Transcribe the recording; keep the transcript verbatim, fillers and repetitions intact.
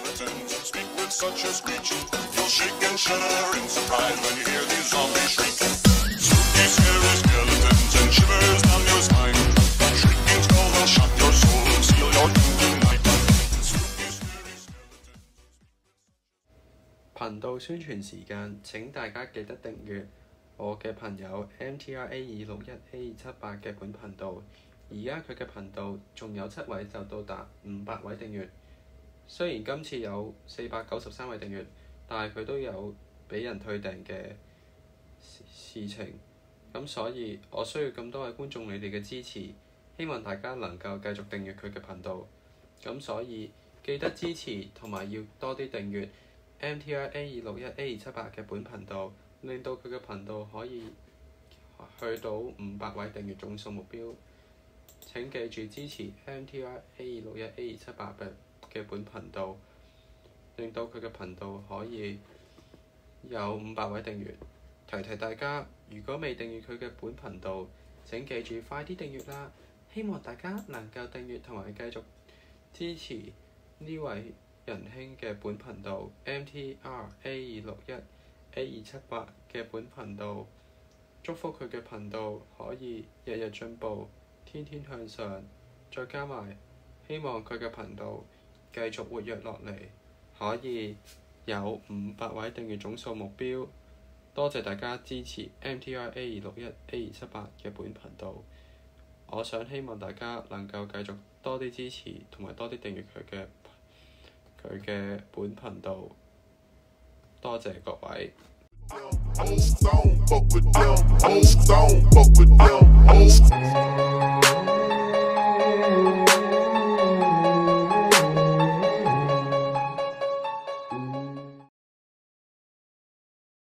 skeletons speak with such a screech. You'll shake and shudder in surprise when you hear these zombies shriek. Spooky, scary skeletons and shivers down your spine. Shrieking skulls will shock your soul and seal your doom tonight. Spooky, scary skeletons. 頻道宣傳時間，請大家記得訂閱我嘅朋友 M T R A 二六一 A 二七八嘅本頻道。而家佢嘅頻道仲有七位就到達五百位訂閱。雖然今次有四百九十三位訂閱，但係佢都有俾人退訂嘅事情。咁所以我需要咁多位觀眾你哋嘅支持，希望大家能夠繼續訂閱佢嘅頻道。咁所以記得支持同埋要多啲訂閱 M T R A 二六一 A 二七八嘅本頻道，令到佢嘅頻道可以去到五百位訂閱總數目標。請記住支持 M T R A 二六一 A 二七八嘅本頻道，令到佢嘅頻道可以有五百位訂閱。提提大家，如果未訂閱佢嘅本頻道，請記住快啲訂閱啦！希望大家能夠訂閱同埋繼續支持呢位仁兄嘅本頻道 M T R A 二六一 A 二七八嘅本頻道。祝福佢嘅頻道可以日日進步，天天向上，再加埋希望佢嘅頻道繼續活躍落嚟，可以有五百位訂閱總數目標。多謝大家支持 M T R A 二六一 A 二七八嘅本頻道。我想希望大家能夠繼續多啲支持同埋多啲訂閱佢嘅佢嘅本頻道。多謝各位。 Old zone, fuck with them. Old zone, fuck with them. Old